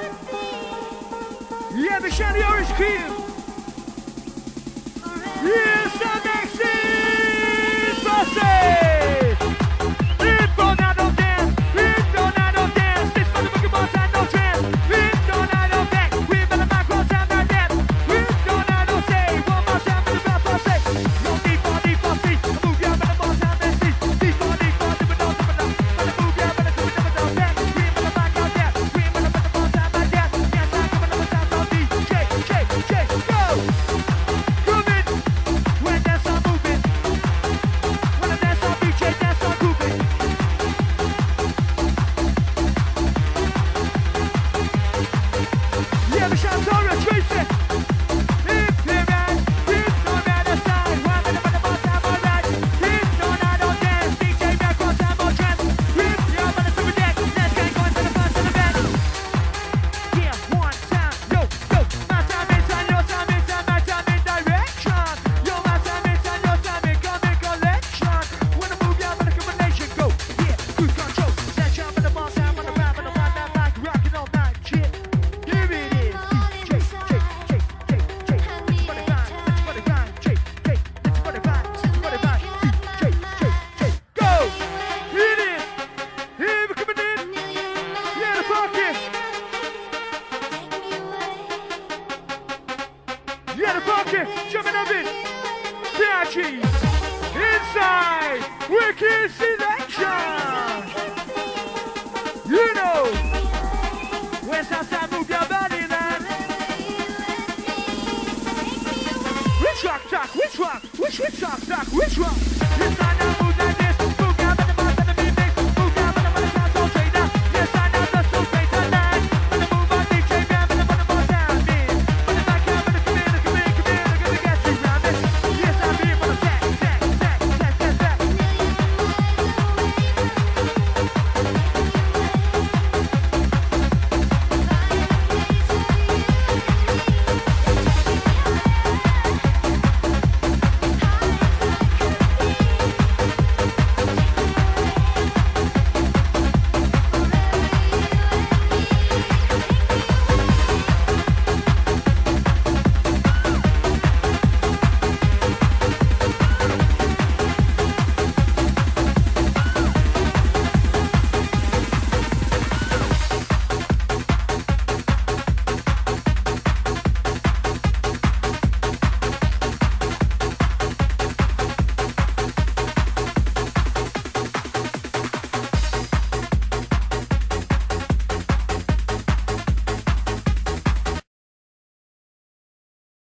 Yeah, the shiny orange cream. Yes, the Maximes Posse. It's tornado dance. It's tornado dance. This motherfucking boss had no chance. It's tornado dance. We better back roll down that dance. It's tornado say. One more time for the best posse. No need for see. Move ya, better boss down that see. Need for never know. Better move ya, better come never know that. We better back out there. We better put the boss down like that. Yes, I come never sound so deep. Shake, go. Groove it. When that's all moving. When I dance on DJ, dance on grooving. Yeah, the shots are a Tracy. If you're right, it's on the other side. One minute for the boss, I'm alright. It's tornado dance, DJ back on time on trance. If you're on the super deck, let's get going to the front of the back. Yeah, one time, yo. My time is on your time, it's on my time in direction. Yo, my time is on your time, it come in collection. When I move, y'all, better combination go. Yeah, cruise control. That jump in the boss, I'm on the rap, and I'm on that mic, rocking all night, shit. Here it is. Let's put it grind. Let's put it grind. Go. Here it is. Here we're coming in. Yeah, the pocket. Yeah, the pocket. Jumping up in. Patches. Inside. Wicked selection. You know. West outside, move your body, man. Which rock, which rock?